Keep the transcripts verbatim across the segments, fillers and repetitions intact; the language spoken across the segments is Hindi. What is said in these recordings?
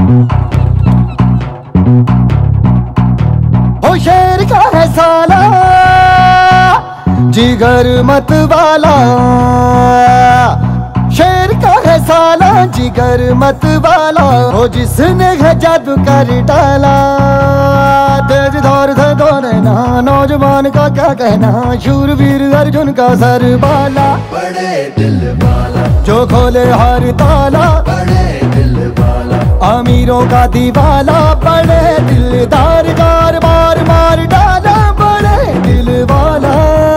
ओ शेर का है साला जिगर मत वाला, शेर का है साला जिगर मत वाला, ओ जिसने है जादू कर डाला। तेज धार थे दोने ना नौजवान का क्या कहना, शूरवीर अर्जुन का सर बाला, बड़े दिल वाला जो खोले हर ताला, बड़े दिल वाला अमीरों का दीवाला, बड़े दिलदार कार मार मार डाला, बड़े दिल वाला।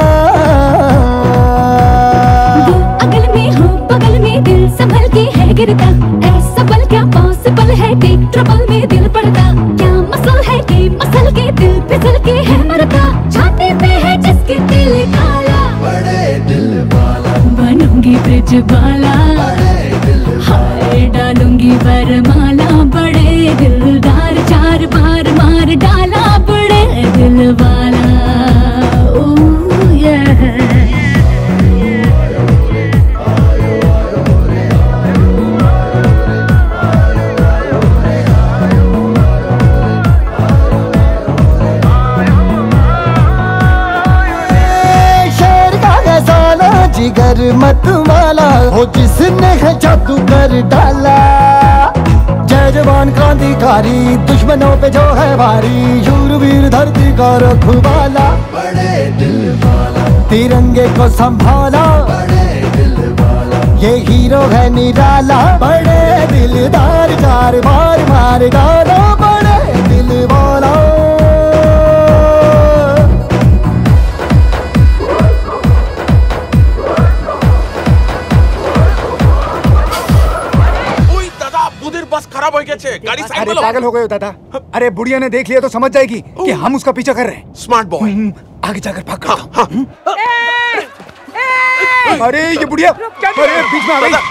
वो अगल में हो बगल में दिल संभल के है गिरता, ऐसा पल क्या पॉसिबल है कि ट्रबल में दिल पड़ता, क्या मसल है कि मसल के दिल फिसल के है मरता, छाते पे है जिसके दिल काला, बड़े दिल वाला बनूंगी ब्रिज वाला, हाय डालूंगी वरमाला, बड़े दिलदार चार बार मार डाला, बड़े दिल वाला। ओह yeah। जिगर मत वाला, हो जिसने है जादू कर डाला, जय जवान क्रांतिकारी दुश्मनों पे जो है भारी, शूरवीर धरती का रखवाला, बड़े दिल वाला तिरंगे को संभाला, बड़े दिल वाला ये हीरो है निराला, बड़े दिलदार चार बार मार डाला, बड़े दिल वाला। बस खराब हो गया छे, गाड़ी साइड में लो। पागल हो गए हो दादा। अरे बुढ़िया ने देख लिया तो समझ जाएगी कि हम उसका पीछा कर रहे हैं। स्मार्ट बॉय, आगे जाकर भाग। हाँ, हाँ। अरे ये बुढ़िया, अरे बीच में आ गई।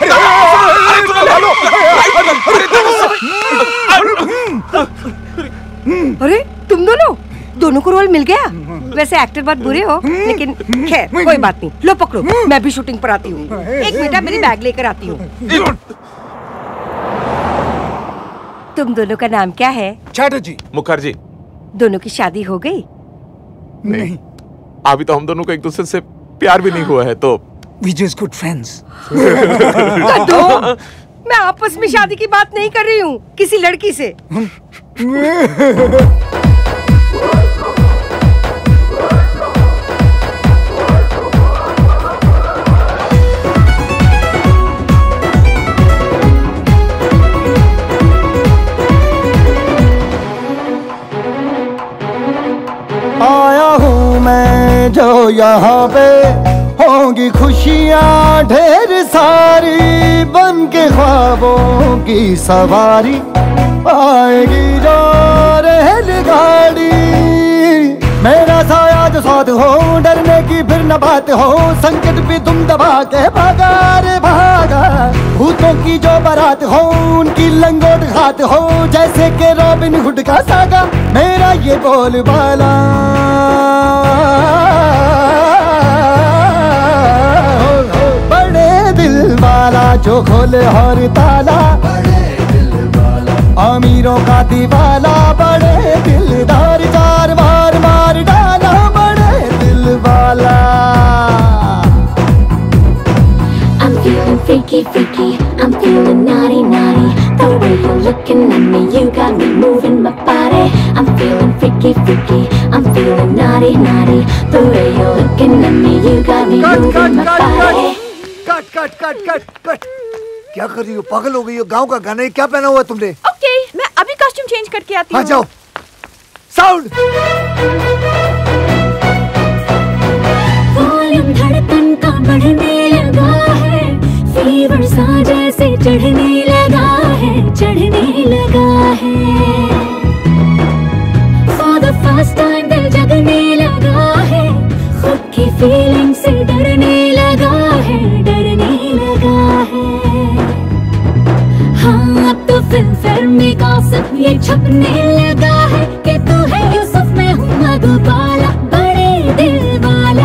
अरे तुम दोनों दोनों को रोल मिल गया। वैसे एक्टर बहुत बुरे हो, लेकिन खैर कोई बात नहीं। लो पकड़ो, मैं भी शूटिंग पर आती हूँ। एक मिनट, मेरी बैग लेकर आती हूँ। तुम दोनों का नाम क्या है? चैटर्जी। मुखर्जी। दोनों की शादी हो गई? नहीं, अभी तो हम दोनों को एक दूसरे से प्यार भी नहीं हुआ है, तो We just good friends। मैं आपस में शादी की बात नहीं कर रही हूँ, किसी लड़की से। आया हूँ मैं जो यहाँ पे, होंगी खुशियाँ ढेर सारी, बन के ख्वाबों की सवारी, आएगी जो रेलगाड़ी। मेरा साया जो साथ हो, डरने की फिर न बात हो, संकट भी तुम दबा के भागा रे भागा। भूतों की जो बारात हो, उनकी लंगोट हाथ हो, जैसे के रॉबिन हुड का सागा, मेरा ये बोलबाला। बड़े दिल वाला जो खोले हर ताला, बड़े दिल वाला अमीरों का दीवाला, बड़े दिलदार चार बार मार डाला, बड़े दिल वाला। I'm feeling freaky, freaky, I'm feeling naughty, naughty. The way you're looking at me, you got me moving my body. I'm feeling freaky, freaky, I'm feeling naughty, naughty. The way you're looking at me, you got me moving my body. Cut cut cut cut cut. क्या कर रही हो? पागल हो गई हो? गांव का गाना क्या पहना हुआ तुमने? ओके, मैं अभी कॉस्ट्यूम चेंज करके आती हूँ। हाँ जाओ। साउंड। वॉल्यूम धड़कन का बढ़ने लगा है, फीवर सा जैसे चढ़ने लगा है, चढ़ने लगा है। For the first time दिल जगने लगा है, खुद की फीलिंग से डरने लगा है, डरने लगा है। हाँ अब तो फिल्म फिल्म में गॉसिप ये छपने लगा है कि तू है यूसुफ, मैं हूँ मधुबाला, बड़े दिल वाला।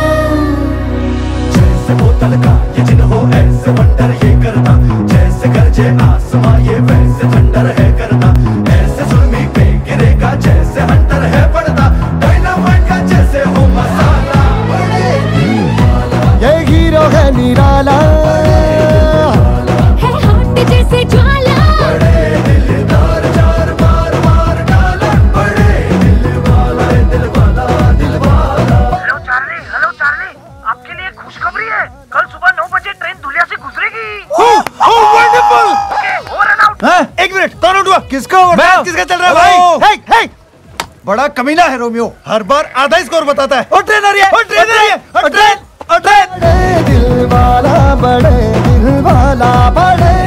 जैसे बोतल का ये जिन हो ऐसे वंडर ये करता, जैसे कर गरजे आसमां ये वैसे थंडर है करता, ऐसे सुरमी पे गिरेगा जैसे हंटर है पड़ता, डायनामाइट का जैसे हो मसाला। बड़े दिल वाला ये हीरो है निराला, है हॉट जैसे ज्वाला, बड़े दिलदार चार मार मार डाला, बड़े दिल वाला दिल वाला दिल वाला। हेलो चार्ली, हेलो चार्ली, आपके लिए खुशखबरी है, कल सुबह नौ बजे ट्रेन धुलिया से गुजरेगी। वंडरफुल। Over and out. एक मिनट, कौन आउट हुआ? किसका ओवर? किसका चल रहा है भाई? हे, हे। बड़ा कमीना है रोमियो, हर बार आधा स्कोर बताता है। और ट्रेन आ रही है, और ट्रेन आ रही है, और ट्रेन, और ट्रेन। बड़े दिल वाला, बड़े दिल वाला, बड़े